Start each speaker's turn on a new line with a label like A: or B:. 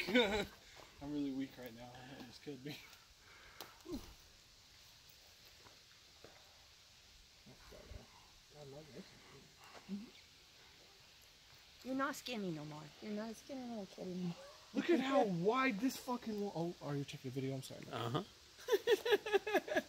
A: I'm really weak right now. That almost killed me.
B: You're not skinny no more. You're not a skinny little kid anymore.
A: Look at how wide this fucking wall. Oh, are you checking the video? I'm sorry.